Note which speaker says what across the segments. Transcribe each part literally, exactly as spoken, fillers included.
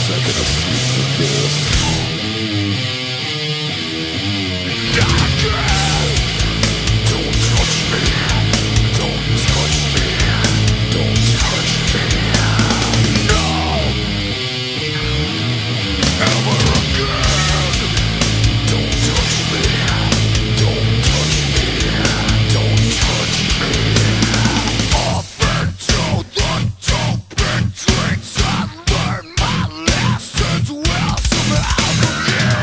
Speaker 1: second asleep to this. Don't touch me, don't touch me, don't touch me. No! Ever again. Don't touch me, don't touch me, don't touch me. Up until the doping drinks, I learned my lessons well somehow from you.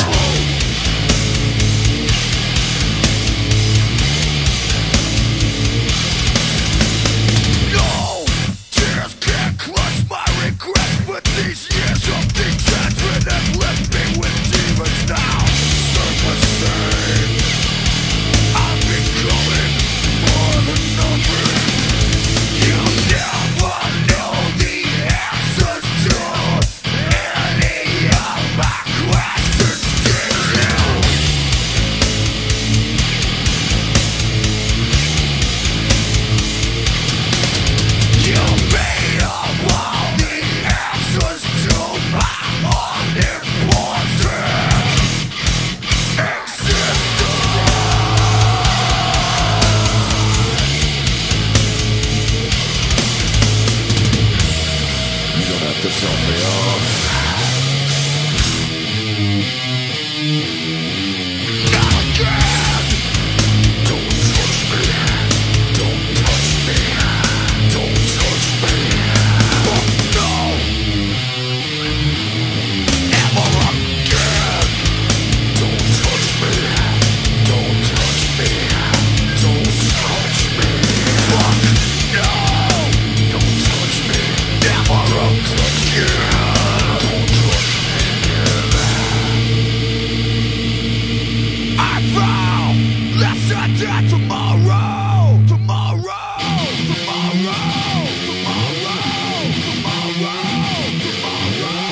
Speaker 1: No, tears can't clutch my regrets, but these years of detachment have left me with demons now. Surfacing, I'm becoming more than nothing. You never know the answers to any of my questions, did you? You made up all the answers to my unimportant existence. You don't have to tell me off. Not again. Don't touch me. Don't touch me. Don't touch me. Oh no. Ever again. Don't touch me. Don't touch me. Don't touch me. Fuck no. Don't touch me. Never again. Don't touch me again. I vow, let's end it tomorrow. Tomorrow. Tomorrow. Tomorrow. Tomorrow. Tomorrow.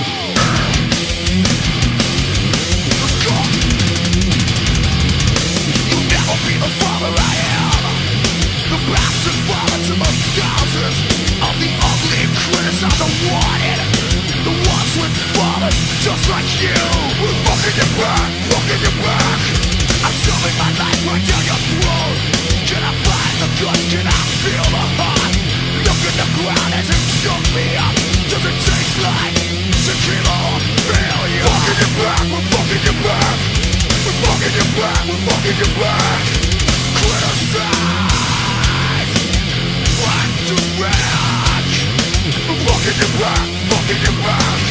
Speaker 1: God. You'll never be the father I am. The bastard father to my thousands of the ugly criticised and wanted. The ones with fathers just like you. We're fucking your back, fucking your back. I'm shoving my life right down your throat. Can I find the guts? Can I feel the heart? Look at the ground as it shook me up. Does it taste like tequila or failure? Fucking your back, we're fucking your back. We're fucking your back, we're fucking your back. Criticize, like to wreck. We're fucking your back, fucking your back.